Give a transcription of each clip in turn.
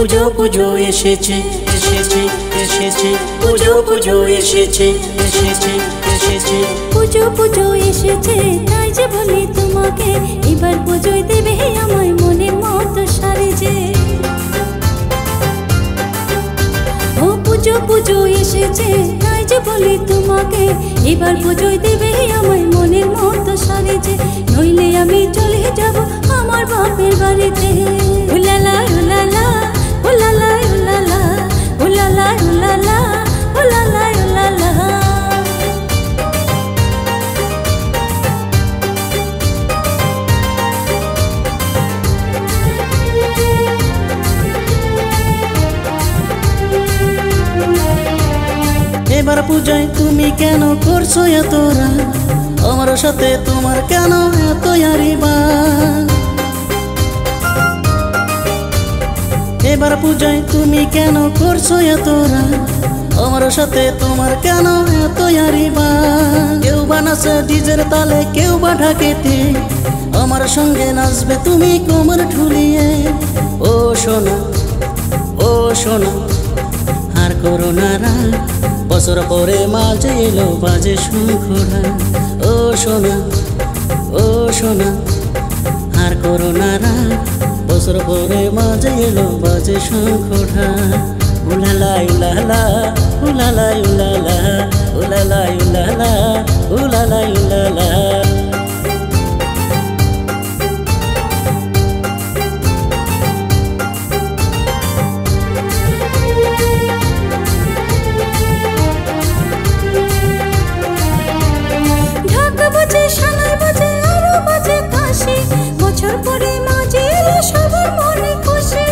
পুজো পুজো এসেছে এসেছে এসেছে পুজো পুজো এসেছে এসেছে এসেছে পুজো পুজো এসেছে তাই যে বলি তোমাকে এবার পুজোয় দেবে আমায় মনের মতো সাজে। ও পুজো পুজো এসেছে তাই যে বলি তোমাকে এবার পুজোয় দেবে আমায় মনের মতো সাজে। নইলে আমি চলে যাব আমার বাপের বাড়িতে। উলালা উলালা উলালা উলালা উলালা উলালা উলালা উলালা। এবার পূজায় তুমি কেন করছো এত রাত? আমার সাথে তোমার কেন এত আরিবা? এবার পূজায় তুমি কেন করছো এত রাত? আমার সাথে তোমার কেন এত আরিবা? কেউ বা নাচে ডিজের তালে, কেউ বা ঢাকেতে, আমার সঙ্গে নাচবে তুমি কোমর ঠুলিয়ে। ও সোনা ও সোনা আর করো না রাত, বছর পরে মাঝে এলো বাজে শঙ্খরা। ও সোনা ও সোনা আর করো না রাত, বছর পরে মাঝে এলো বাজে শঙ্খরা। উলালা উলালা উলালা উলালা উলালা উলালা উলালা উলালা। বছর পরে মাঝে এলো সবার মনে খুশি।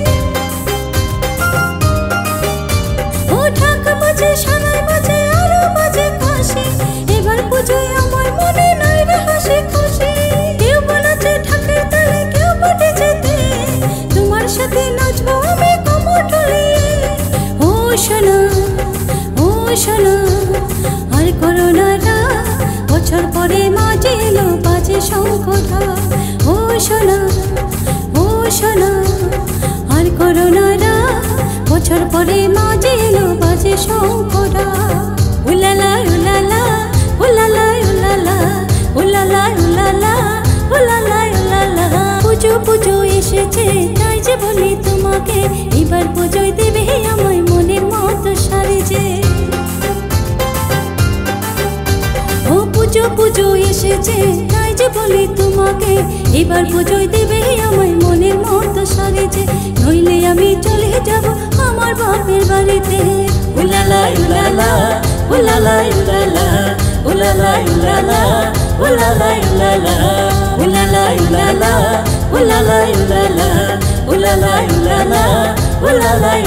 ও ঢাকা বাজে, সানাই বাজে, আরো বাজে কাশি। এবার পুজোয় আমার মনে নাই রে হাসি খুশি। কেউ বলেছে ঢাকের তালে, কেউ বটে যেতে, তোমার সাথে নাচবো আমি কোমর ঢুলিয়ে। ও সোনা ও সোনা আর করো না রাত, বছর পরে মাঝে এলো বাজে শঙ্খটা। ও সোনা ও সোনা আর করো না রাত, বছর পরে মাঝে এলো বাজে শঙ্খটা। উলালা উলালা উলালা উলালা উলালা উলালা উলালা উলালা। পুজো পুজো এসেছে তাই যে বলি তোমাকে এবার পুজোয় দেবে আমায় মনের মতো সাজে। ও পুজো পুজো এসেছে তাই যে বলি তোমাকে এবার পুজোয় দেবে আমায় মনের মতো সাজে। নইলে আমি চলে যাব আমার বাপের বাড়িতে। উলালা উলালা উলালা উলালা উলালা উলালা উলালা উলালা উলালা উলালা উলালা উলালা উলালা উলালা উলালা